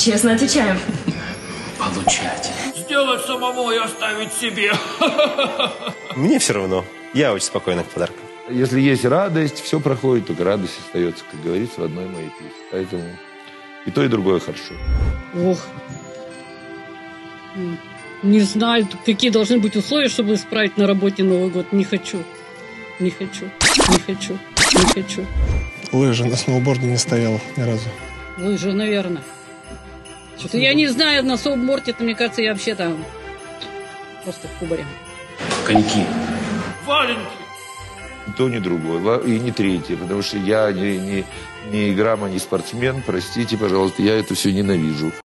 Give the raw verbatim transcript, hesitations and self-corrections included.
Честно отвечаем. Получать. Сделать самому и оставить себе. Мне все равно. Я очень спокойна к подаркам. Если есть радость, все проходит, только радость остается, как говорится в одной моей песне. Поэтому и то, и другое хорошо. Ох. Не знаю, какие должны быть условия, чтобы справить на работе Новый год. Не хочу. Не хочу. Не хочу. Не хочу. Лыжи на сноуборде не стояла ни разу. Лыжи, наверное. Что-то я не знаю, на сноуборде-то, мне кажется, я вообще там просто в кубаре. Коньки. Валенки. Ни то, ни другое. И не третье. Потому что я не, не, не грамма, не спортсмен. Простите, пожалуйста, я это все ненавижу.